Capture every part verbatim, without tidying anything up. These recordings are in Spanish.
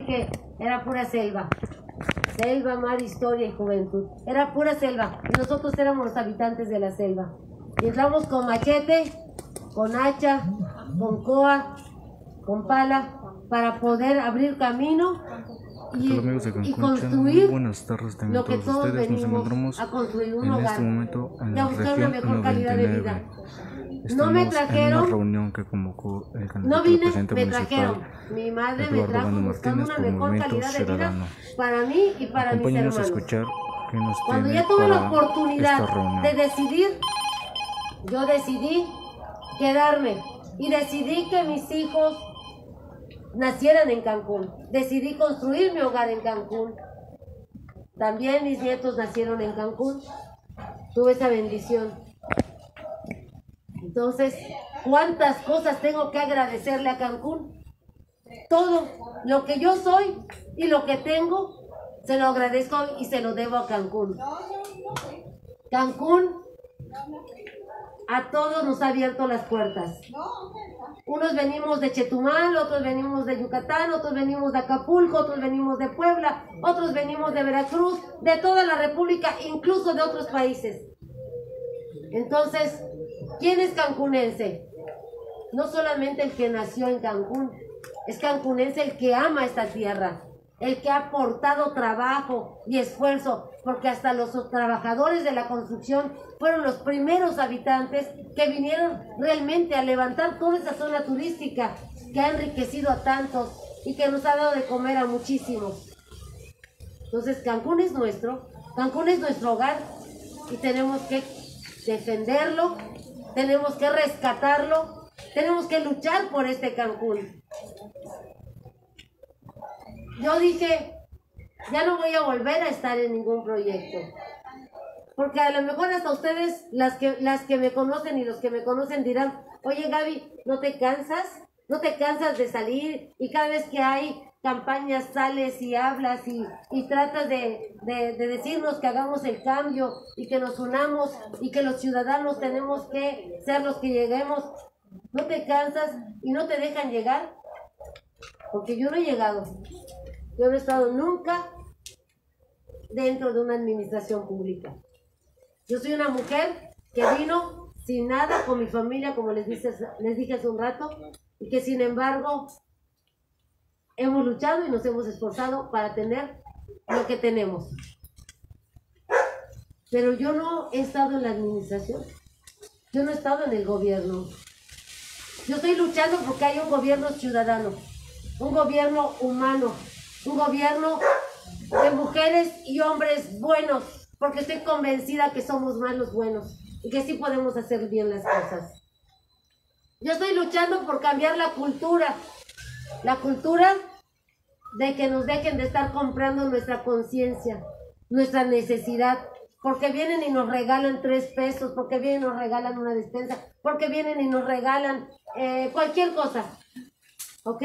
que era pura selva. Selva, mar, historia y juventud. Era pura selva. Y nosotros éramos los habitantes de la selva. Y entramos con machete, con hacha, con coa, con pala, para poder abrir camino y, y construir buenas tardes, lo que todos ustedes. Nos venimos a construir un en hogar este momento en y a buscar una mejor calidad de vida. Estamos no me trajeron, en una reunión que convocó el candidato no vine, presidente me municipal, trajeron, mi madre Eduardo me trajo Bando buscando Martínez, una mejor calidad de vida para mí y para mis hermanos. A escuchar qué nos Cuando tiene ya tuve la para oportunidad de decidir, yo decidí quedarme y decidí que mis hijos nacieran en Cancún. Decidí construir mi hogar en Cancún. También mis nietos nacieron en Cancún. Tuve esa bendición. Entonces, ¿cuántas cosas tengo que agradecerle a Cancún? Todo lo que yo soy y lo que tengo, se lo agradezco y se lo debo a Cancún. Cancún a todos nos ha abierto las puertas. Unos venimos de Chetumal, otros venimos de Yucatán, otros venimos de Acapulco, otros venimos de Puebla, otros venimos de Veracruz, de toda la República, incluso de otros países. Entonces, ¿quién es cancunense? No solamente el que nació en Cancún, es cancunense el que ama esta tierra, el que ha aportado trabajo y esfuerzo, porque hasta los trabajadores de la construcción fueron los primeros habitantes que vinieron realmente a levantar toda esa zona turística que ha enriquecido a tantos y que nos ha dado de comer a muchísimos. Entonces Cancún es nuestro, Cancún es nuestro hogar y tenemos que defenderlo, tenemos que rescatarlo, tenemos que luchar por este Cancún. Yo dije, ya no voy a volver a estar en ningún proyecto. Porque a lo mejor hasta ustedes, las que, las que me conocen y los que me conocen dirán, oye Gaby, ¿no te cansas? ¿No te cansas de salir? Y cada vez que hay campañas sales y hablas y, y tratas de, de, de decirnos que hagamos el cambio y que nos unamos y que los ciudadanos tenemos que ser los que lleguemos. ¿No te cansas y no te dejan llegar? Porque yo no he llegado. Yo no he estado nunca dentro de una administración pública. Yo soy una mujer que vino sin nada con mi familia, como les dije, les dije hace un rato, y que sin embargo hemos luchado y nos hemos esforzado para tener lo que tenemos. Pero yo no he estado en la administración, yo no he estado en el gobierno. Yo estoy luchando porque hay un gobierno ciudadano, un gobierno humano, un gobierno de mujeres y hombres buenos, porque estoy convencida que somos más los buenos y que sí podemos hacer bien las cosas. Yo estoy luchando por cambiar la cultura, la cultura de que nos dejen de estar comprando nuestra conciencia, nuestra necesidad, porque vienen y nos regalan tres pesos, porque vienen y nos regalan una despensa, porque vienen y nos regalan eh, cualquier cosa, ¿ok?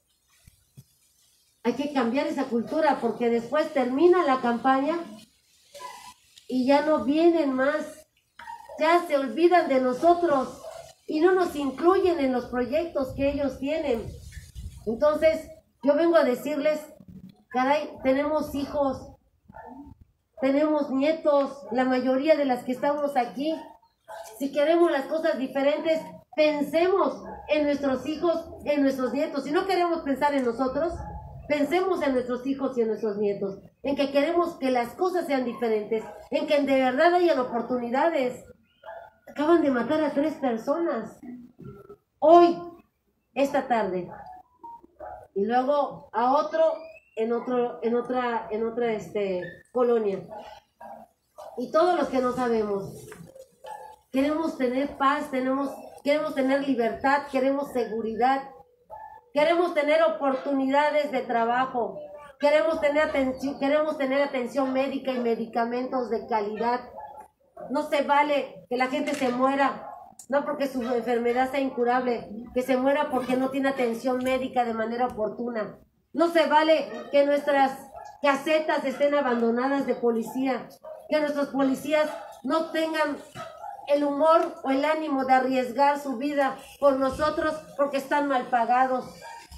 Hay que cambiar esa cultura porque después termina la campaña y ya no vienen más, ya se olvidan de nosotros y no nos incluyen en los proyectos que ellos tienen. Entonces, yo vengo a decirles, caray, tenemos hijos, tenemos nietos, la mayoría de las que estamos aquí. Si queremos las cosas diferentes, pensemos en nuestros hijos, en nuestros nietos. Si no queremos pensar en nosotros, pensemos en nuestros hijos y en nuestros nietos, en que queremos que las cosas sean diferentes, en que de verdad hayan oportunidades. Acaban de matar a tres personas hoy, esta tarde, y luego a otro en otro, en otra, en otra este, colonia. Y todos los que no sabemos, queremos tener paz, tenemos, queremos tener libertad, queremos seguridad. Queremos tener oportunidades de trabajo, queremos tener atención, queremos tener atención médica y medicamentos de calidad. No se vale que la gente se muera, no porque su enfermedad sea incurable, que se muera porque no tiene atención médica de manera oportuna. No se vale que nuestras casetas estén abandonadas de policía, que nuestros policías no tengan el humor o el ánimo de arriesgar su vida por nosotros porque están mal pagados.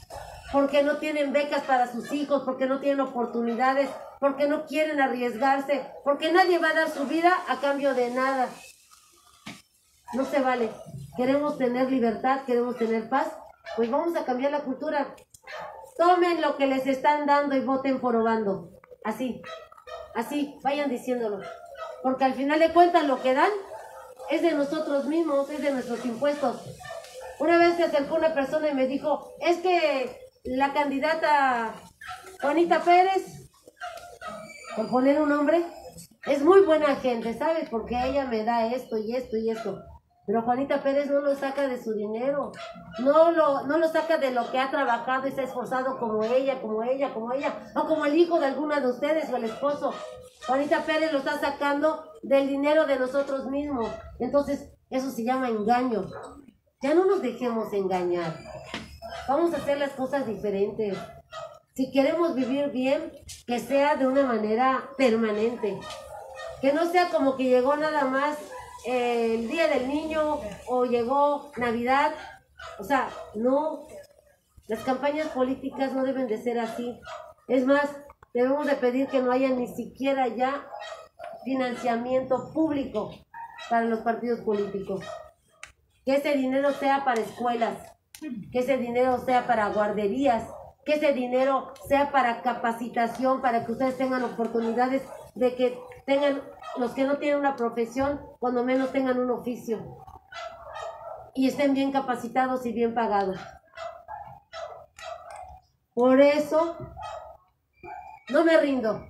porque no tienen becas para sus hijos, porque no tienen oportunidades, porque no quieren arriesgarse, porque nadie va a dar su vida a cambio de nada. No se vale. Queremos tener libertad, queremos tener paz, pues vamos a cambiar la cultura. Tomen lo que les están dando y voten por Obando. Así, así, vayan diciéndolo. Porque al final de cuentas lo que dan es de nosotros mismos, es de nuestros impuestos. Una vez se acercó una persona y me dijo, es que la candidata Juanita Pérez, por poner un nombre, es muy buena gente, ¿sabes? Porque ella me da esto y esto y esto. Pero Juanita Pérez no lo saca de su dinero, no lo, no lo saca de lo que ha trabajado y se ha esforzado como ella, como ella, como ella, o como el hijo de alguna de ustedes o el esposo. Juanita Pérez lo está sacando del dinero de nosotros mismos. Entonces, eso se llama engaño. Ya no nos dejemos engañar. Vamos a hacer las cosas diferentes. Si queremos vivir bien, que sea de una manera permanente. Que no sea como que llegó nada más eh, el Día del Niño o llegó Navidad. O sea, no. Las campañas políticas no deben de ser así. Es más, debemos de pedir que no haya ni siquiera ya financiamiento público para los partidos políticos. Que ese dinero sea para escuelas, que ese dinero sea para guarderías, que ese dinero sea para capacitación, para que ustedes tengan oportunidades de que tengan, los que no tienen una profesión, cuando menos tengan un oficio y estén bien capacitados y bien pagados. Por eso no me rindo.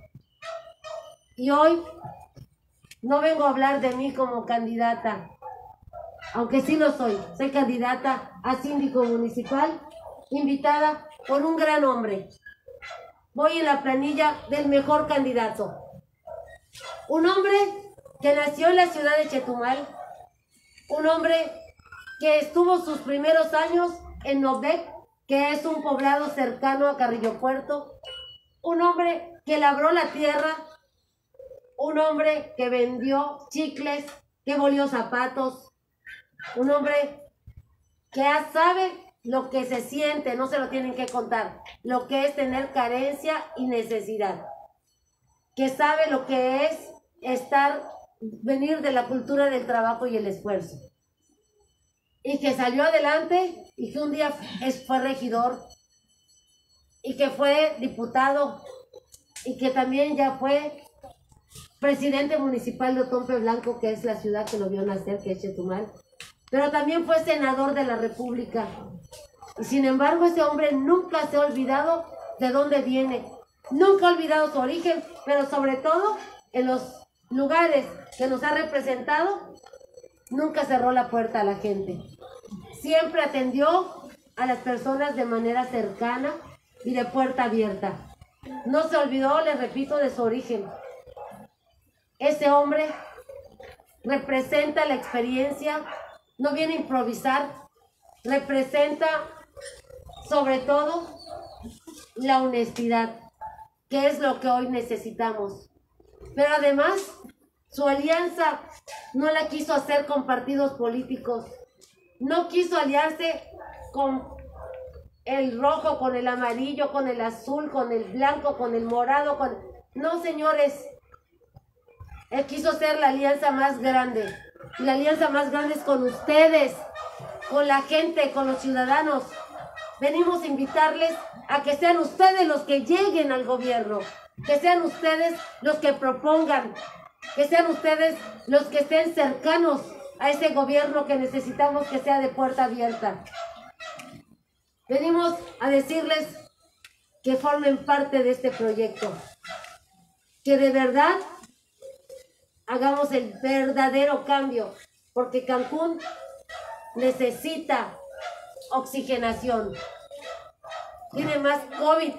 Y hoy no vengo a hablar de mí como candidata, aunque sí lo soy. Soy candidata a síndico municipal, invitada por un gran hombre. Voy en la planilla del mejor candidato. Un hombre que nació en la ciudad de Chetumal, un hombre que estuvo sus primeros años en Novec, que es un poblado cercano a Carrillo Puerto, un hombre que labró la tierra, un hombre que vendió chicles, que volvió zapatos, un hombre que ya sabe lo que se siente, no se lo tienen que contar, lo que es tener carencia y necesidad, que sabe lo que es estar, venir de la cultura del trabajo y el esfuerzo, y que salió adelante y que un día fue regidor y que fue diputado y que también ya fue presidente municipal de Otompe Blanco, que es la ciudad que lo vio nacer, que es Chetumal, pero también fue senador de la República. Y sin embargo, ese hombre nunca se ha olvidado de dónde viene, nunca ha olvidado su origen, pero sobre todo en los lugares que nos ha representado, nunca cerró la puerta a la gente. Siempre atendió a las personas de manera cercana y de puerta abierta. No se olvidó, les repito, de su origen. Ese hombre representa la experiencia, no viene a improvisar, representa sobre todo la honestidad, que es lo que hoy necesitamos. Pero además, su alianza no la quiso hacer con partidos políticos, no quiso aliarse con el rojo, con el amarillo, con el azul, con el blanco, con el morado, con... No, señores, él quiso ser la alianza más grande. Y la alianza más grande es con ustedes, con la gente, con los ciudadanos. Venimos a invitarles a que sean ustedes los que lleguen al gobierno, que sean ustedes los que propongan, que sean ustedes los que estén cercanos a ese gobierno que necesitamos que sea de puerta abierta. Venimos a decirles que formen parte de este proyecto, que de verdad hagamos el verdadero cambio, porque Cancún necesita oxigenación. Tiene más COVID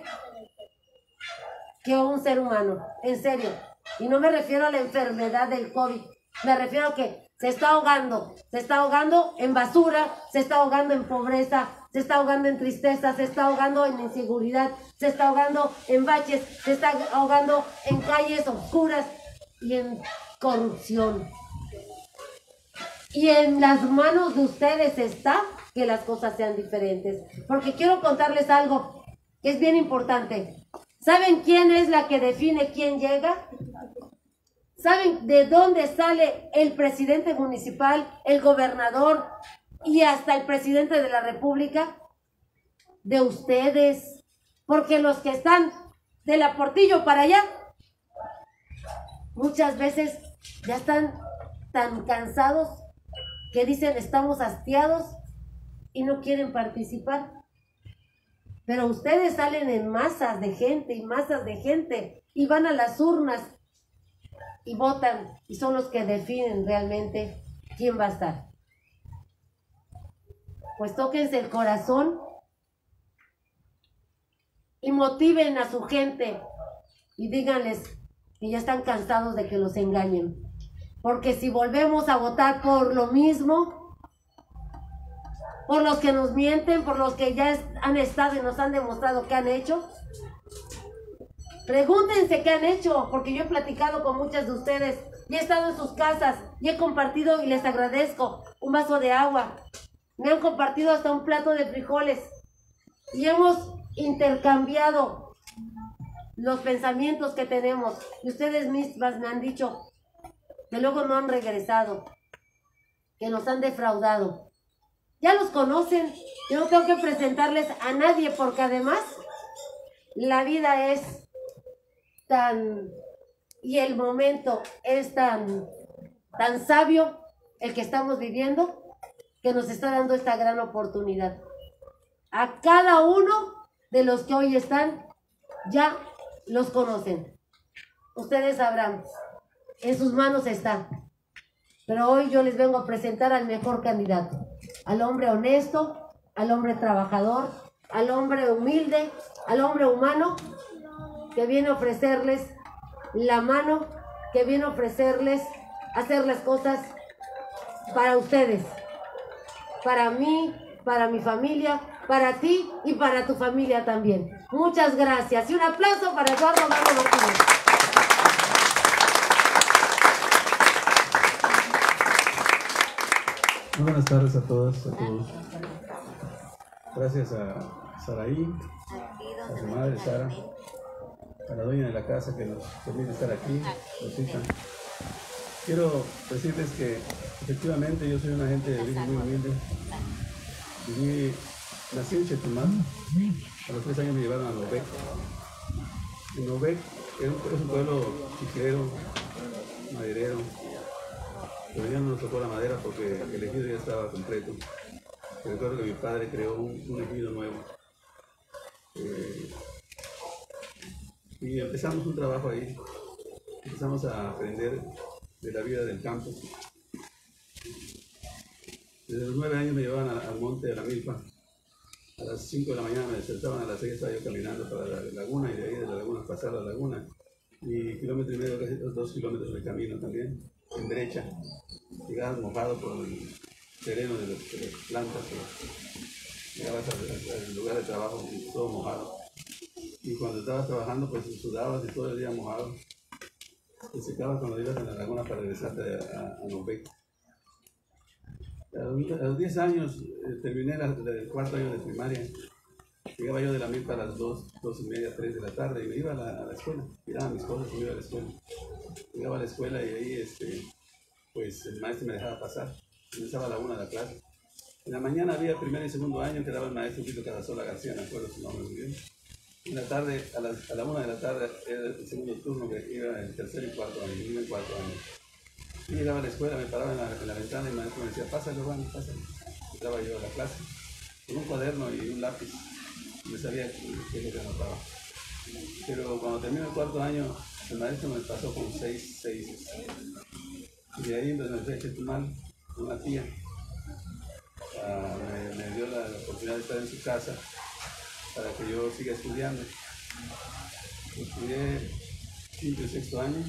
que un ser humano, en serio. Y no me refiero a la enfermedad del COVID, me refiero a que se está ahogando, se está ahogando en basura, se está ahogando en pobreza, se está ahogando en tristeza, se está ahogando en inseguridad, se está ahogando en baches, se está ahogando en calles oscuras y en corrupción. Y en las manos de ustedes está que las cosas sean diferentes. Porque quiero contarles algo. que es bien importante. ¿Saben quién es la que define quién llega? ¿Saben de dónde sale el presidente municipal, el gobernador y hasta el presidente de la República? De ustedes. Porque los que están de la Portillo para allá, muchas veces ya están tan cansados que dicen estamos hastiados y no quieren participar. Pero ustedes salen en masas de gente y masas de gente y van a las urnas y votan y son los que definen realmente quién va a estar. Pues tóquense el corazón y motiven a su gente y díganles que ya están cansados de que los engañen. Porque si volvemos a votar por lo mismo, por los que nos mienten, por los que ya han estado y nos han demostrado qué han hecho, pregúntense qué han hecho, porque yo he platicado con muchas de ustedes y he estado en sus casas y he compartido y les agradezco un vaso de agua. Me han compartido hasta un plato de frijoles y hemos intercambiado los pensamientos que tenemos y ustedes mismas me han dicho que luego no han regresado, que nos han defraudado. Ya los conocen, yo no tengo que presentarles a nadie porque además la vida es tan, y el momento es tan, tan sabio el que estamos viviendo, que nos está dando esta gran oportunidad. A cada uno de los que hoy están, ya los conocen. Ustedes sabrán, en sus manos está. Pero hoy yo les vengo a presentar al mejor candidato, al hombre honesto, al hombre trabajador, al hombre humilde, al hombre humano, que viene a ofrecerles la mano, que viene a ofrecerles hacer las cosas para ustedes, para mí, para mi familia, para ti y para tu familia también. Muchas gracias y un aplauso para Eduardo Mago Martínez. Muy buenas tardes a todas, a todos. Gracias a Saraí, a su madre Sara, a la dueña de la casa que nos permite estar aquí, Rosita. Quiero decirles que efectivamente yo soy una gente de origen muy humilde. Viví, nací en Chetumal, a los tres años me llevaron a Novec. En Novec es un, es un pueblo chiquero, maderero. Pero ya no nos tocó la madera porque el ejido ya estaba completo. Recuerdo que mi padre creó un, un ejido nuevo. Eh, y empezamos un trabajo ahí. Empezamos a aprender de la vida del campo. Desde los nueve años me llevaban a, al monte, a la milpa. A las cinco de la mañana me despertaban, a las seis estaba yo caminando para la laguna y de ahí de la laguna pasar a la laguna. Y kilómetro y medio, casi dos kilómetros de camino también, en derecha. Llegabas mojado por el terreno de, los, de las plantas. Llegabas al, al lugar de trabajo todo mojado. Y cuando estabas trabajando, pues sudabas y todo el día mojado. Te secabas cuando ibas a la laguna para regresarte a, a, a Novec. A los diez años eh, terminé la, la, el cuarto año de primaria. Llegaba yo de la milpa a las dos, dos y media, tres de la tarde y me iba a la, a la escuela. Tiraba mis cosas y me iba a la escuela. Llegaba a la escuela y ahí este, pues el maestro me dejaba pasar. Comenzaba a la una de la clase. En la mañana había primer y segundo año que daba el maestro Tito Carazola García, me acuerdo su nombre muy bien. En la tarde, a, las, a la una de la tarde era el segundo turno que iba en el tercer y cuarto año, iba en cuarto año. Y llegaba a la escuela, me paraba en la, en la ventana y el maestro me decía, pásale Juan, pásale. Entraba yo a la clase con un cuaderno y un lápiz. Y yo sabía qué es lo que anotaba. Pero cuando terminó el cuarto año, el maestro me pasó con seis, seis. Y de ahí entonces me fui a Chetumal con una tía. Uh, me, me dio la, la oportunidad de estar en su casa para que yo siga estudiando. Estudié quinto y sexto año.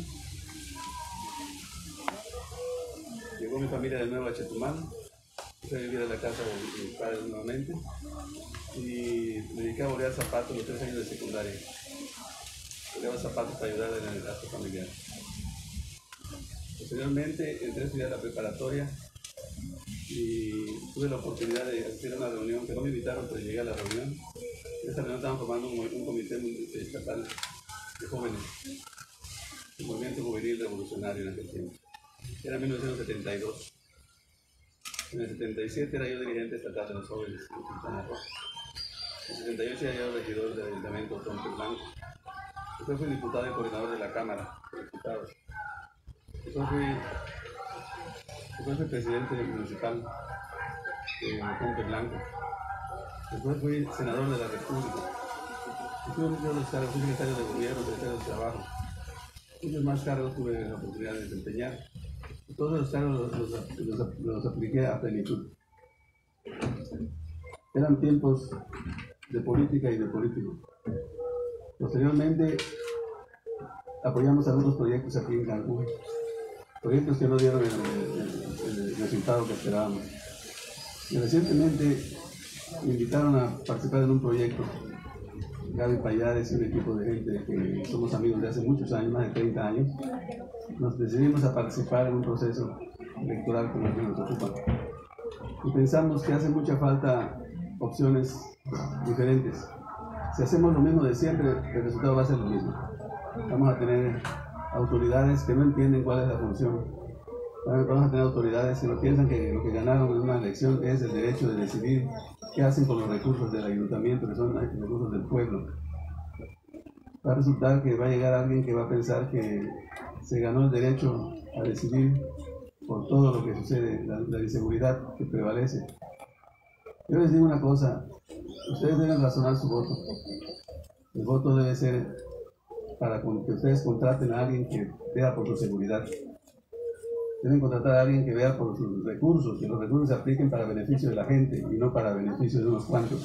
Llegó mi familia de nuevo a Chetumal. Fui a vivir a la casa de mis padres nuevamente. Y me dediqué a bolear zapatos los tres años de secundaria. Boleaba zapatos para ayudar en el gasto familiar. Posteriormente entré a estudiar la preparatoria y tuve la oportunidad de asistir a una reunión que no me invitaron, pero llegué a la reunión En esta reunión estaban formando un, un comité estatal de jóvenes, el movimiento juvenil revolucionario en aquel tiempo. Era mil novecientos setenta y dos. En el setenta y siete era yo dirigente estatal de los jóvenes en Quintana Roo. En el setenta y ocho era yo regidor del ayuntamiento Tronte Blanco. Después fui diputado y coordinador de la Cámara de Diputados. Después fui, después fui presidente municipal de Tronte Blanco. Después fui senador de la República. Y tuve muchos cargos, fui secretario de gobierno, secretario de trabajo. Muchos más cargos tuve la oportunidad de desempeñar. Y todos los cargos los, los, los, los apliqué a plenitud. Eran tiempos de política y de político. Posteriormente, apoyamos algunos proyectos aquí en Cancún. Proyectos que no dieron el, el, el, el resultado que esperábamos. Y recientemente me invitaron a participar en un proyecto. Gaby Payares y un equipo de gente que somos amigos de hace muchos años, más de treinta años, nos decidimos a participar en un proceso electoral como el que nos ocupa. Y pensamos que hace mucha falta opciones diferentes. Si hacemos lo mismo de siempre, el resultado va a ser lo mismo. Vamos a tener autoridades que no entienden cuál es la función. Vamos a tener autoridades que no piensan que lo que ganaron en una elección es el derecho de decidir qué hacen con los recursos del ayuntamiento, que son los recursos del pueblo. Va a resultar que va a llegar alguien que va a pensar que se ganó el derecho a decidir por todo lo que sucede, la, la inseguridad que prevalece. Yo les digo una cosa, ustedes deben razonar su voto. El voto debe ser para que ustedes contraten a alguien que vea por su seguridad. Deben contratar a alguien que vea por sus recursos, que los recursos se apliquen para beneficio de la gente y no para beneficio de unos cuantos.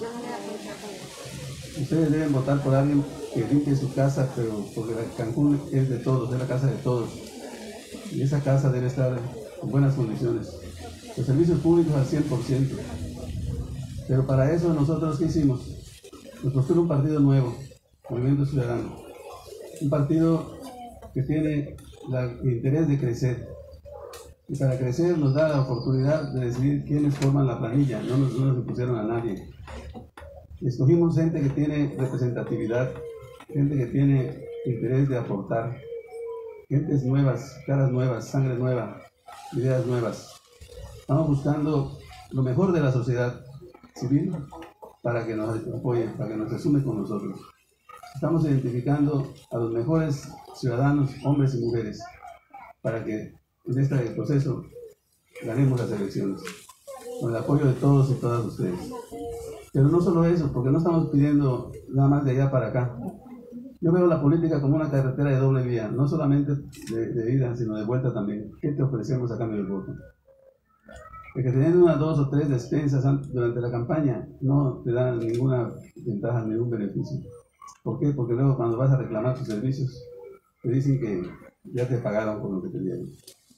Ustedes deben votar por alguien que limpie su casa, pero porque Cancún es de todos, es la casa de todos. Y esa casa debe estar en buenas condiciones. Los servicios públicos al cien por ciento. Pero para eso nosotros, ¿qué hicimos? Nos postuló un partido nuevo, Movimiento Ciudadano. Un partido que tiene la, el interés de crecer. Y para crecer nos da la oportunidad de decidir quiénes forman la planilla, no nos, no nos impusieron a nadie. Escogimos gente que tiene representatividad, gente que tiene interés de aportar, gentes nuevas, caras nuevas, sangre nueva, ideas nuevas. Estamos buscando lo mejor de la sociedad civil para que nos apoye, para que nos asume con nosotros. Estamos identificando a los mejores ciudadanos, hombres y mujeres, para que en este proceso ganemos las elecciones, con el apoyo de todos y todas ustedes. Pero no solo eso, porque no estamos pidiendo nada más de allá para acá. Yo veo la política como una carretera de doble vía, no solamente de, de ida, sino de vuelta también. ¿Qué te ofrecemos a cambio del voto? Porque teniendo unas dos o tres despensas durante la campaña no te dan ninguna ventaja, ningún beneficio. ¿Por qué? Porque luego cuando vas a reclamar tus servicios, te dicen que ya te pagaron por lo que te dieron.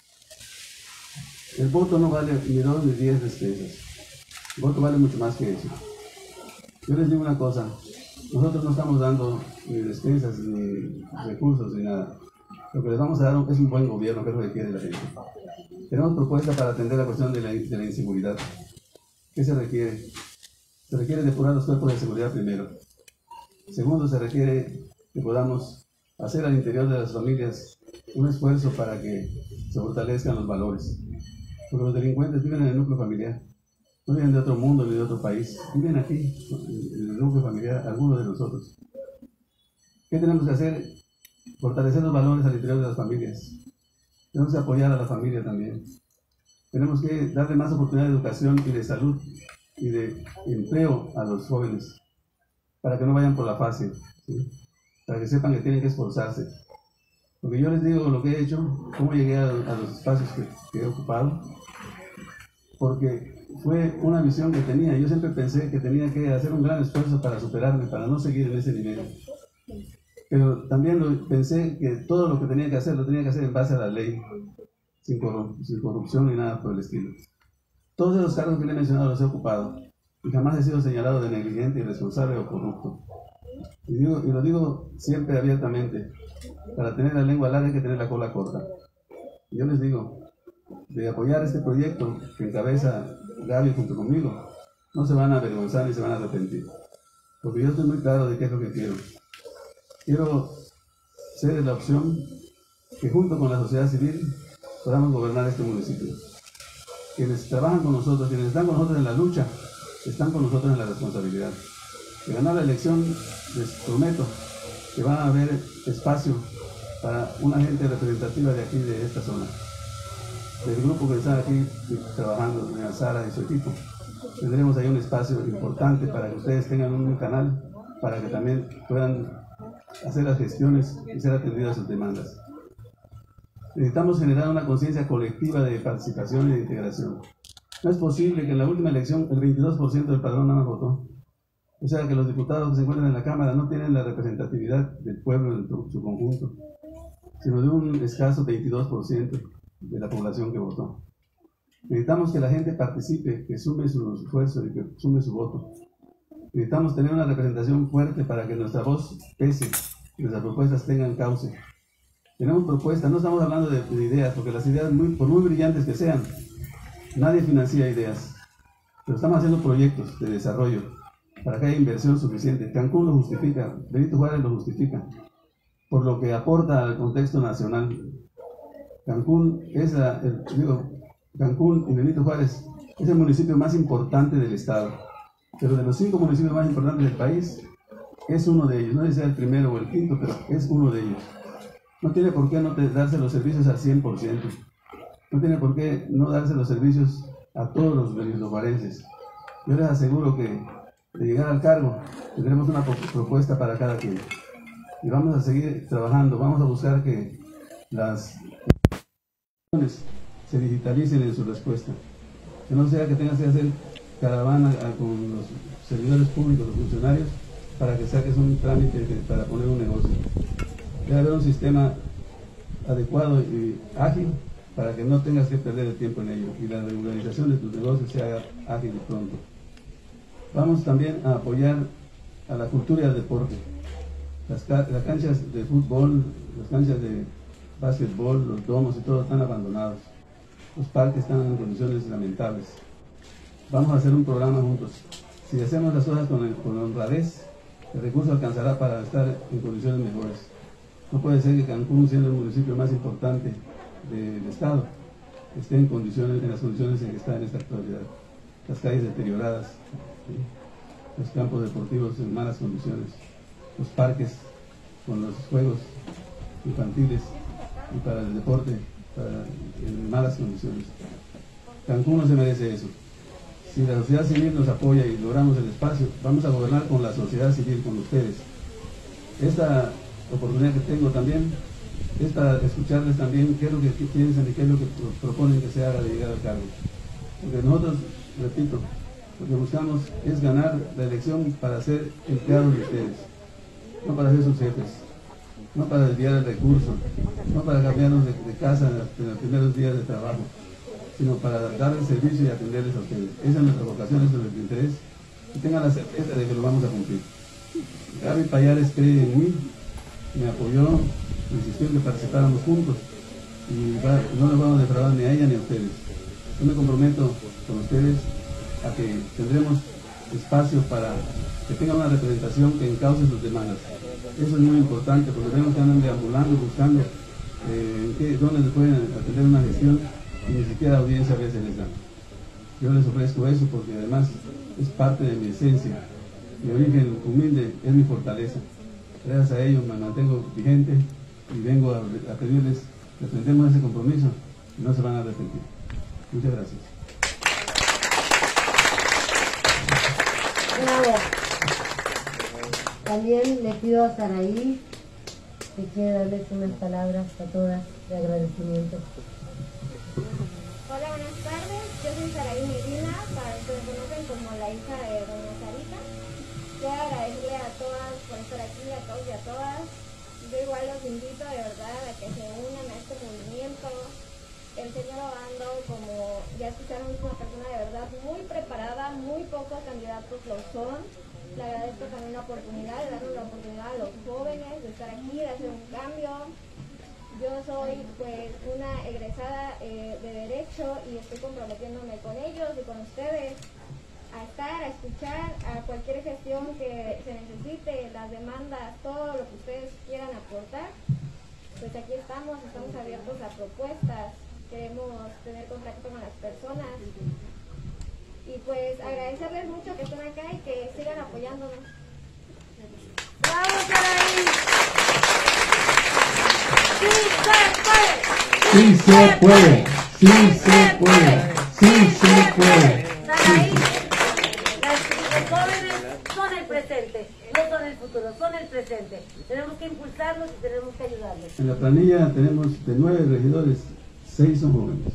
El voto no vale ni dos ni diez despensas. El voto vale mucho más que eso. Yo les digo una cosa, nosotros no estamos dando ni despensas, ni recursos, ni nada. Lo que les vamos a dar es un buen gobierno, que es lo que quiere la gente. Tenemos propuestas para atender la cuestión de la, de la inseguridad. ¿Qué se requiere? Se requiere depurar los cuerpos de seguridad primero. Segundo, se requiere que podamos hacer al interior de las familias un esfuerzo para que se fortalezcan los valores. Porque los delincuentes viven en el núcleo familiar. No vienen de otro mundo ni de otro país. Viven aquí, en el núcleo familiar, algunos de nosotros. ¿Qué tenemos que hacer? Fortalecer los valores al interior de las familias. Tenemos que apoyar a la familia también. Tenemos que darle más oportunidad de educación y de salud y de empleo a los jóvenes, para que no vayan por la fácil, ¿sí? Para que sepan que tienen que esforzarse. Porque yo les digo lo que he hecho, cómo llegué a, a los espacios que, que he ocupado, porque fue una visión que tenía. Yo siempre pensé que tenía que hacer un gran esfuerzo para superarme, para no seguir en ese nivel. Pero también lo, pensé que todo lo que tenía que hacer, lo tenía que hacer en base a la ley, sin, corrup sin corrupción ni nada por el estilo. Todos esos cargos que le he mencionado los he ocupado, y jamás he sido señalado de negligente, irresponsable o corrupto. Y, digo, y lo digo siempre abiertamente, para tener la lengua larga hay que tener la cola corta. Y yo les digo, de apoyar este proyecto que encabeza Gaby junto conmigo, no se van a avergonzar ni se van a arrepentir. porque yo estoy muy claro de qué es lo que quiero. Quiero ser la opción que junto con la sociedad civil podamos gobernar este municipio. Quienes trabajan con nosotros, quienes están con nosotros en la lucha, están con nosotros en la responsabilidad. De ganar la elección, les prometo que va a haber espacio para una gente representativa de aquí, de esta zona. Del grupo que está aquí trabajando, doña Sara y su equipo, tendremos ahí un espacio importante para que ustedes tengan un canal, para que también puedan hacer las gestiones y ser atendidas sus demandas. Necesitamos generar una conciencia colectiva de participación y de integración. No es posible que en la última elección el veintidós por ciento del padrón nada más votó. O sea que los diputados que se encuentran en la Cámara no tienen la representatividad del pueblo en su conjunto, sino de un escaso veintidós por ciento de la población que votó. Necesitamos que la gente participe, que sume su esfuerzo y que sume su voto. Necesitamos tener una representación fuerte para que nuestra voz pese, que nuestras propuestas tengan cauce. Tenemos propuestas, no estamos hablando de, de ideas, porque las ideas, muy, por muy brillantes que sean, nadie financia ideas, pero estamos haciendo proyectos de desarrollo para que haya inversión suficiente. Cancún lo justifica, Benito Juárez lo justifica, por lo que aporta al contexto nacional. Cancún es la, el, digo, Cancún y Benito Juárez es el municipio más importante del estado, pero de los cinco municipios más importantes del país, es uno de ellos. No sé si sea el primero o el quinto, pero es uno de ellos. No tiene por qué no darse los servicios al cien por ciento. No tiene por qué no darse los servicios a todos los benitojuarenses. Yo les aseguro que de llegar al cargo tendremos una propuesta para cada quien. Y vamos a seguir trabajando, vamos a buscar que las se digitalicen en su respuesta. Que no sea que tengas que hacer caravana con los servidores públicos, los funcionarios, para que saques un trámite para poner un negocio. Debe haber un sistema adecuado y ágil para que no tengas que perder el tiempo en ello y la regularización de tus negocios sea ágil y pronto. Vamos también a apoyar a la cultura y al deporte. Las, las canchas de fútbol, las canchas de básquetbol, los domos y todo están abandonados. Los parques están en condiciones lamentables. Vamos a hacer un programa juntos. Si hacemos las cosas con, el, con honradez, el recurso alcanzará para estar en condiciones mejores. No puede ser que Cancún, siendo el municipio más importante del estado, esté en, condiciones, en las condiciones en que está en esta actualidad. Las calles deterioradas, ¿sí? Los campos deportivos en malas condiciones, los parques con los juegos infantiles y para el deporte para, en malas condiciones. Cancún no se merece eso. Si la sociedad civil nos apoya y logramos el espacio, vamos a gobernar con la sociedad civil, con ustedes. Esta oportunidad que tengo también es para escucharles también qué es lo que piensan y qué es lo que proponen que se haga de llegar al cargo. Porque nosotros, repito, lo que buscamos es ganar la elección para ser empleados de ustedes, no para ser sus jefes, no para desviar el recurso, no para cambiarnos de, de casa en, la, en los primeros días de trabajo, sino para dar el servicio y atenderles a ustedes. Esa es nuestra vocación, ese es nuestro interés, y tengan la certeza de que lo vamos a cumplir. Gaby Payares cree en mí, me apoyó, me insistió en que participáramos juntos, y va, no les vamos a defraudar ni a ella ni a ustedes. Yo me comprometo con ustedes a que tendremos espacio para que tengan una representación que encauce sus demandas. Eso es muy importante, porque vemos que andan deambulando, buscando eh, qué, dónde les pueden atender una gestión y ni siquiera audiencia a veces les dan. Yo les ofrezco eso porque además es parte de mi esencia. Mi origen humilde es mi fortaleza. Gracias a ello me mantengo vigente y vengo a, a pedirles que atendemos ese compromiso y no se van a arrepentir. Muchas gracias. Bravo. También le pido a Saraí que quiera darles unas palabras a todas de agradecimiento. Hola, buenas tardes. Yo soy Saraí Medina, para los que me conocen como la hija de doña Sarita. Quiero agradecerle a todas por estar aquí, a todos y a todas. Yo igual los invito de verdad a que se unan a este movimiento. El señor Obando, como ya escucharon, es una persona de verdad muy preparada, muy pocos candidatos lo son. Le agradezco también la oportunidad de darle la oportunidad a los jóvenes de estar aquí, de hacer un cambio. Yo soy pues una egresada eh, de Derecho y estoy comprometiéndome con ellos y con ustedes a estar, a escuchar, a cualquier gestión que se necesite, las demandas, todo lo que ustedes quieran aportar. Pues aquí estamos, estamos abiertos a propuestas, queremos tener contacto con las personas y pues agradecerles mucho que estén acá y que sigan apoyándonos. ¡Bravo, Saraí! ¡Sí se puede! Sí se puede, sí se puede, sí se puede. Saraí, los jóvenes son el presente, no son el futuro, son el presente. Tenemos que impulsarlos y tenemos que ayudarles. En la planilla tenemos de nueve regidores, seis son jóvenes.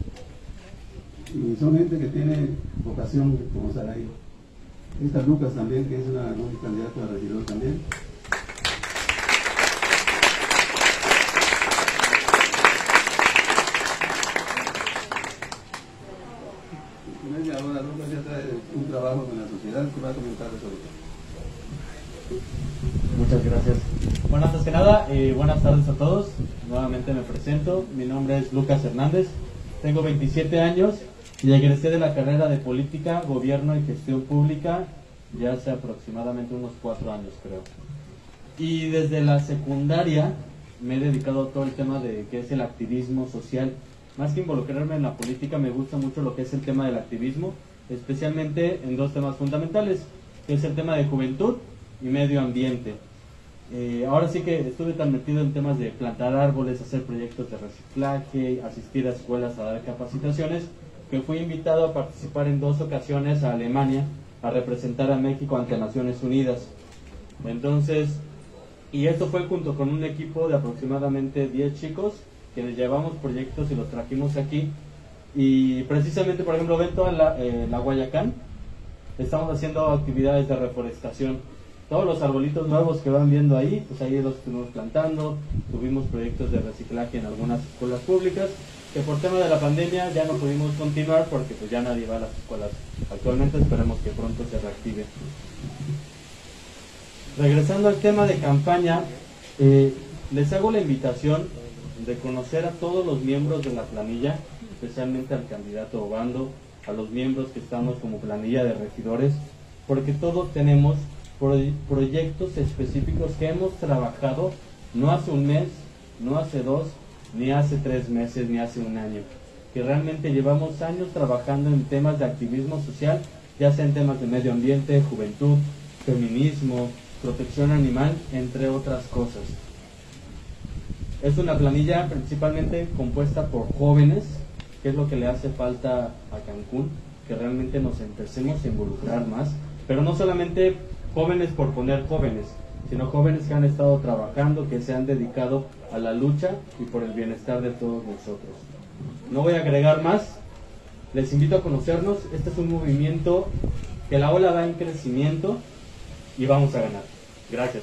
Y son gente que tiene vocación como Saraí. Esta Lucas también, que es una, un candidato a regidor también. Ahora Lucas ya trae un trabajo con la sociedad que va a comentar sobre eso. Muchas gracias. Bueno, antes que nada, eh, buenas tardes a todos. Nuevamente me presento. Mi nombre es Lucas Hernández. Tengo veintisiete años y egresé de la carrera de Política, Gobierno y Gestión Pública ya hace aproximadamente unos cuatro años, creo. Y desde la secundaria me he dedicado a todo el tema de que es el activismo social. Más que involucrarme en la política, me gusta mucho lo que es el tema del activismo, especialmente en dos temas fundamentales, que es el tema de juventud y medio ambiente. Eh, ahora sí que estuve tan metido en temas de plantar árboles, hacer proyectos de reciclaje, asistir a escuelas a dar capacitaciones, que fui invitado a participar en dos ocasiones a Alemania a representar a México ante Naciones Unidas. Entonces, y esto fue junto con un equipo de aproximadamente diez chicos, quienes llevamos proyectos y los trajimos aquí. Y precisamente, por ejemplo, ven toda la, eh, la Guayacán, estamos haciendo actividades de reforestación. Todos los arbolitos nuevos que van viendo ahí, pues ahí los estuvimos plantando. Tuvimos proyectos de reciclaje en algunas escuelas públicas, que por tema de la pandemia ya no pudimos continuar porque pues ya nadie va a las escuelas actualmente. Esperemos que pronto se reactive. Regresando al tema de campaña, eh, les hago la invitación de conocer a todos los miembros de la planilla, especialmente al candidato Obando, a los miembros que estamos como planilla de regidores, porque todos tenemos pro- proyectos específicos que hemos trabajado no hace un mes, no hace dos, ni hace tres meses, ni hace un año, que realmente llevamos años trabajando en temas de activismo social, ya sea en temas de medio ambiente, juventud, feminismo, protección animal, entre otras cosas. Es una planilla principalmente compuesta por jóvenes, que es lo que le hace falta a Cancún, que realmente nos empecemos a involucrar más, pero no solamente jóvenes por poner jóvenes, sino jóvenes que han estado trabajando, que se han dedicado a la lucha y por el bienestar de todos nosotros. No voy a agregar más, les invito a conocernos. Este es un movimiento que la ola va en crecimiento y vamos a ganar. Gracias.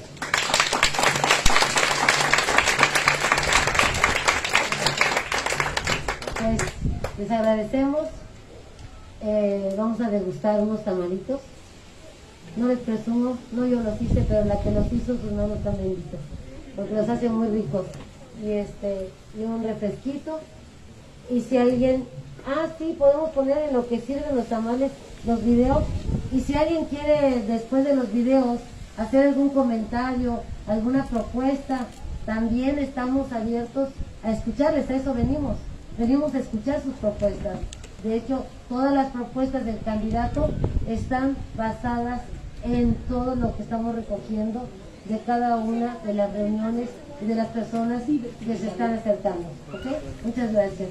Pues les agradecemos. Eh, vamos a degustar unos tamalitos. No les presumo, no yo los hice, pero la que los hizo sus manos también listas, porque los hace muy ricos. Y este, y un refresquito. Y si alguien, ah sí, podemos poner en lo que sirven los tamales los videos. Y si alguien quiere después de los videos hacer algún comentario, alguna propuesta, también estamos abiertos a escucharles. A eso venimos, venimos a escuchar sus propuestas. De hecho, todas las propuestas del candidato están basadas en todo lo que estamos recogiendo de cada una de las reuniones y de las personas que se están acercando. ¿Ok? Muchas gracias.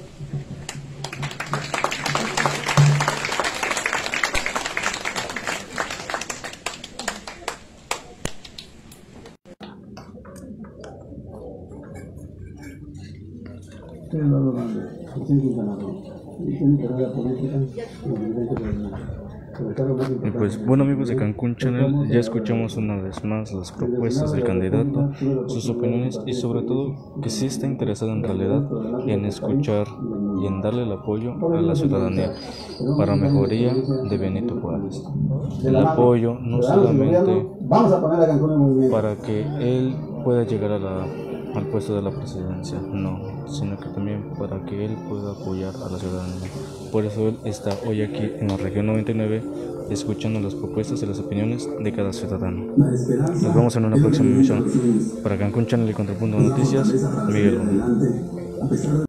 Soy Eduardo Hernández, soy ganador. Y tengo carrera política y movimiento de Y pues bueno, amigos de Cancún Channel, ya escuchamos una vez más las propuestas del candidato, sus opiniones y sobre todo que sí está interesado en realidad en escuchar y en darle el apoyo a la ciudadanía para mejoría de Benito Juárez. El apoyo no solamente para que él pueda llegar a la al puesto de la presidencia, no, sino que también para que él pueda apoyar a la ciudadanía. Por eso él está hoy aquí en la región noventa y nueve, escuchando las propuestas y las opiniones de cada ciudadano. Nos vemos en una próxima emisión. Para Cancún Channel y Contrapunto Noticias, Miguel.